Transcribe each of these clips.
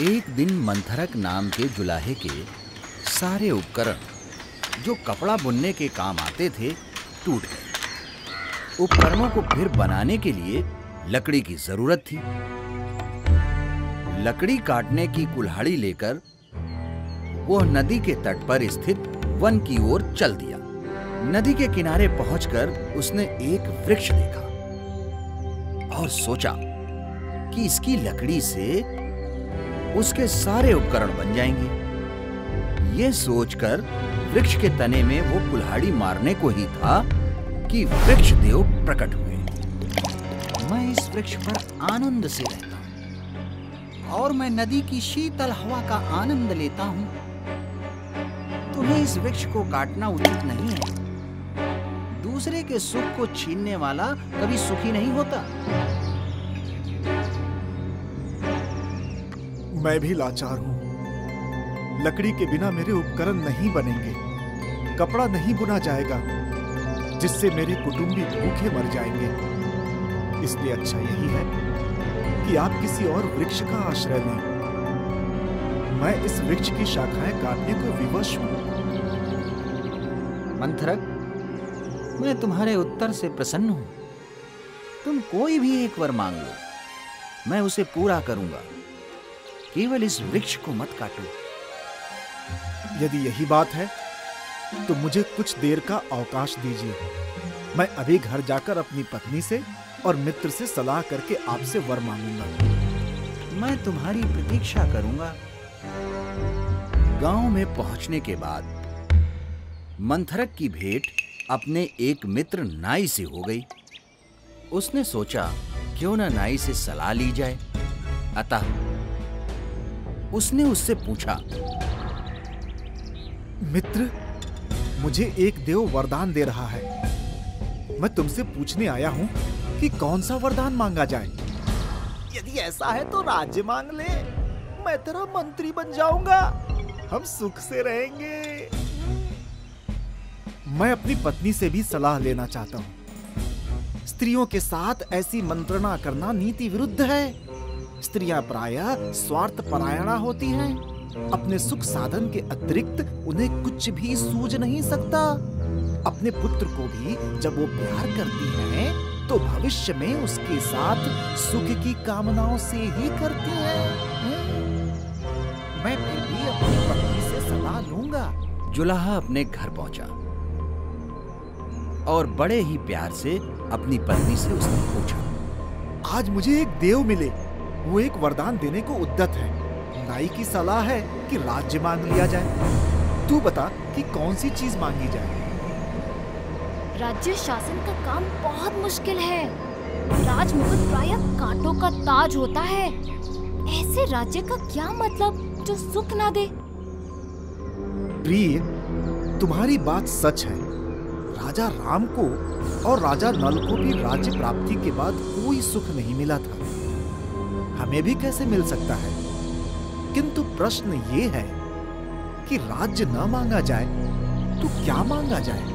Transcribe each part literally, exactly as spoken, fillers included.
एक दिन मंथरक नाम के जुलाहे के सारे उपकरण जो कपड़ा बुनने के काम आते थे टूट गए। उपकरणों को फिर बनाने के लिए लकड़ी की जरूरत थी। लकड़ी काटने की कुल्हाड़ी लेकर वह नदी के तट पर स्थित वन की ओर चल दिया। नदी के किनारे पहुंचकर उसने एक वृक्ष देखा और सोचा कि इसकी लकड़ी से उसके सारे उपकरण बन जाएंगे। यह सोचकर वृक्ष के तने में वो कुल्हाड़ी मारने को ही था कि वृक्ष देव प्रकट हुए। मैं इस वृक्ष पर आनंद से रहता हूँ और मैं नदी की शीतल हवा का आनंद लेता हूँ। तुम्हें इस वृक्ष को काटना उचित नहीं है। दूसरे के सुख को छीनने वाला कभी सुखी नहीं होता। मैं भी लाचार हूँ। लकड़ी के बिना मेरे उपकरण नहीं बनेंगे, कपड़ा नहीं बुना जाएगा, जिससे मेरे कुटुंबी भूखे मर जाएंगे। इसलिए अच्छा यही है कि आप किसी और वृक्ष का आश्रय लें। मैं इस वृक्ष की शाखाएं काटने को विवश हूँ। मंथरक, मैं तुम्हारे उत्तर से प्रसन्न हूँ। तुम कोई भी एक वर मांग लो, मैं उसे पूरा करूंगा। केवल इस वृक्ष को मत काटो। यदि यही बात है तो मुझे कुछ देर का अवकाश दीजिए। मैं अभी घर जाकर अपनी पत्नी से और मित्र से सलाह करके आपसे वर मांगूंगा। मैं तुम्हारी प्रतीक्षा करूंगा। गांव में पहुंचने के बाद मंथरक की भेंट अपने एक मित्र नाई से हो गई। उसने सोचा क्यों ना नाई से सलाह ली जाए। अतः उसने उससे पूछा, मित्र, मुझे एक देव वरदान दे रहा है। मैं तुमसे पूछने आया हूं कि कौन सा वरदान मांगा जाए। यदि ऐसा है तो राज्य मांग ले। मैं तेरा मंत्री बन जाऊंगा। हम सुख से रहेंगे। मैं अपनी पत्नी से भी सलाह लेना चाहता हूं। स्त्रियों के साथ ऐसी मंत्रणा करना नीति विरुद्ध है। स्त्रियां प्रायः स्वार्थ परायणा होती हैं। अपने सुख साधन के अतिरिक्त उन्हें कुछ भी सूझ नहीं सकता। अपने पुत्र को भी जब वो प्यार करती हैं, तो भविष्य में उसके साथ सुख की कामनाओं से ही करती हैं। मैं फिर भी अपनी पत्नी से सलाह लूंगा। जुलाहा अपने घर पहुंचा और बड़े ही प्यार से अपनी पत्नी से उसने पूछा, आज मुझे एक देव मिले। वो एक वरदान देने को उद्यत है। नाई की सलाह है कि राज्य मांग लिया जाए। तू बता कि कौन सी चीज मांगी जाए। राज्य शासन का काम बहुत मुश्किल है। राजमुकुट प्रायः कांटों का ताज होता है। ऐसे राज्य का क्या मतलब जो सुख ना दे। प्रिय, तुम्हारी बात सच है। राजा राम को और राजा नल को भी राज्य प्राप्ति के बाद कोई सुख नहीं मिला था। हमें भी कैसे मिल सकता है। किंतु प्रश्न ये है कि राज्य न मांगा जाए तो क्या मांगा जाए।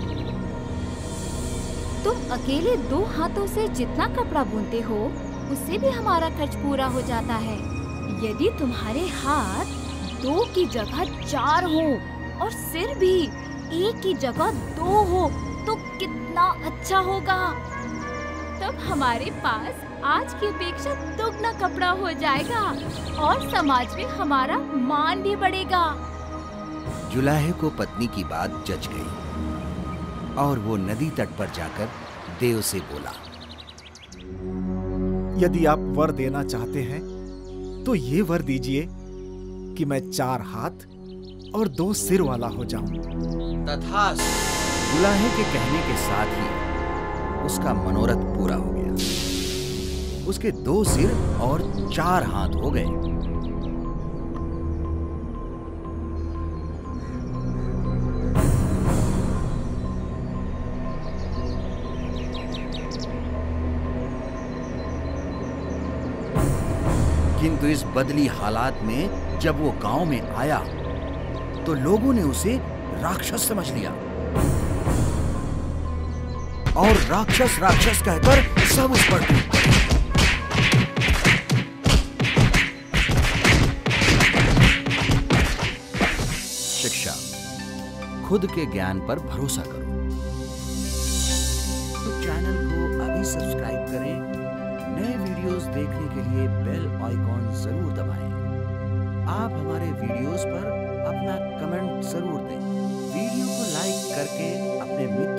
तुम अकेले दो हाथों से जितना कपड़ा बुनते हो, उससे भी हमारा खर्च पूरा हो जाता है। यदि तुम्हारे हाथ दो की जगह चार हो और सिर भी एक की जगह दो हो, तो कितना अच्छा होगा। तब हमारे पास आज की अपेक्षा दुगना कपड़ा हो जाएगा और समाज में हमारा मान भी बढ़ेगा। जुलाहे को पत्नी की बात जच गई और वो नदी तट पर जाकर देव से बोला, यदि आप वर देना चाहते हैं तो ये वर दीजिए कि मैं चार हाथ और दो सिर वाला हो जाऊं। तथास्तु। जुलाहे के कहने के साथ ही उसका मनोरथ पूरा हो गया। उसके दो सिर और चार हाथ हो गए। किंतु इस बदली हालात में जब वो गांव में आया तो लोगों ने उसे राक्षस समझ लिया और राक्षस राक्षस कहकर सब उस पर टूट पड़े। खुद के ज्ञान पर भरोसा करो। तो चैनल को अभी सब्सक्राइब करें। नए वीडियोस देखने के लिए बेल आइकॉन जरूर दबाएं। आप हमारे वीडियोस पर अपना कमेंट जरूर दें। वीडियो को लाइक करके अपने मित्र